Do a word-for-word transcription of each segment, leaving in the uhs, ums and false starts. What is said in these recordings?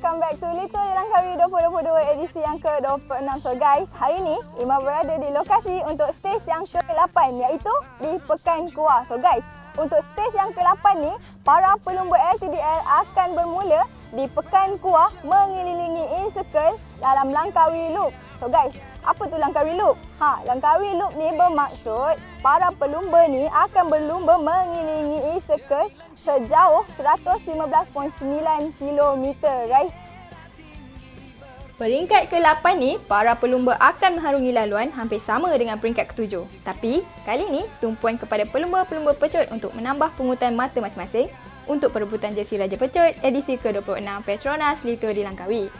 welcome back to Little di Langkawi dua ribu dua puluh dua edisi yang ke dua puluh enam. So guys, hari ni Ima berada di lokasi untuk stage yang ke lapan iaitu di Pekan Kuah. So guys, untuk stage yang ke lapan ni, para pelumba L T D L akan bermula di Pekan Kuah mengelilingi in-circle dalam Langkawi Loop. So guys, apa tu Langkawi Loop? Ha, Langkawi Loop ni bermaksud para pelumba ni akan berlumba mengelilingi in-circle sejauh seratus lima belas perpuluhan sembilan kilometer guys. Peringkat ke lapan ni, para pelumba akan mengharungi laluan hampir sama dengan peringkat ketujuh. Tapi, kali ni tumpuan kepada pelumba-pelumba pecut untuk menambah pungutan mata masing-masing untuk perebutan jersey Raja Pecut edisi ke dua puluh enam Petronas Little di Langkawi.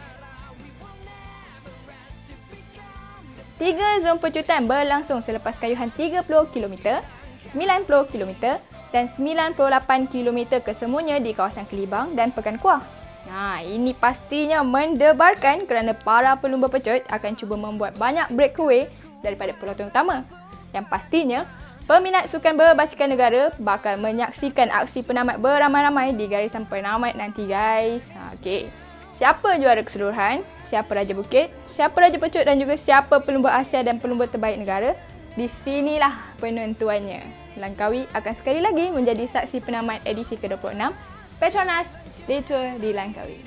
Tiga zon pecutan berlangsung selepas kayuhan tiga puluh kilometer, sembilan puluh kilometer dan sembilan puluh lapan kilometer kesemuanya di kawasan Kelibang dan Pekan Kuah. Nah, ini pastinya mendebarkan kerana para pelumba pecut akan cuba membuat banyak breakaway daripada peloton utama. Yang pastinya, peminat sukan berbasikal negara bakal menyaksikan aksi penamat beramai-ramai di garisan penamat nanti guys. Okey. Siapa juara keseluruhan, siapa Raja Bukit, siapa Raja Pecut dan juga siapa pelumba Asia dan pelumba terbaik negara, di sinilah penentuannya. Langkawi akan sekali lagi menjadi saksi penamat edisi ke dua puluh enam Petronas Little di Langkawi.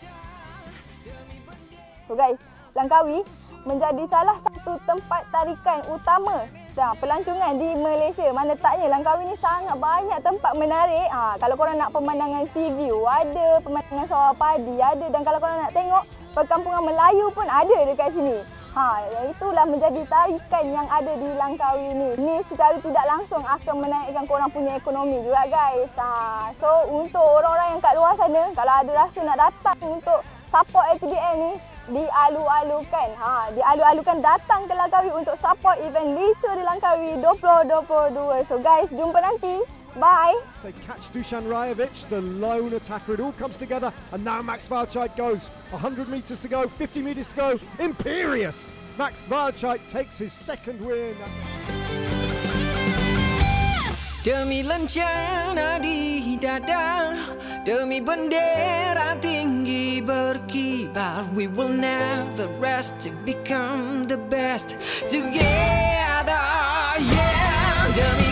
So guys, Langkawi menjadi salah satu tempat tarikan utama nah, pelancongan di Malaysia. Mana taknya Langkawi ni sangat banyak tempat menarik. Ha, kalau korang nak pemandangan sea view, ada pemandangan sawah padi, ada. Dan kalau korang nak tengok perkampungan Melayu pun ada dekat sini. Ha, itulah menjadi tarikan yang ada di Langkawi ni. Ni secara tidak langsung akan menaikkan korang punya ekonomi juga guys. Ha, so untuk orang-orang yang kat luar sana, kalau ada rasa nak datang untuk support L T D L ni, dialu-alukan. Ha, dialu-alukan datang ke Langkawi untuk support event Little di Langkawi dua ribu dua puluh dua. So guys, jumpa nanti. Bye. They catch Dusan Rajovic, the lone attacker. It all comes together, and now Max Walscheid goes. one hundred metres to go, fifty metres to go. Imperious! Max Walscheid takes his second win. Demi lencana di dada, demi bendera tinggi berkibar, we will never rest to become the best together. Yeah, demi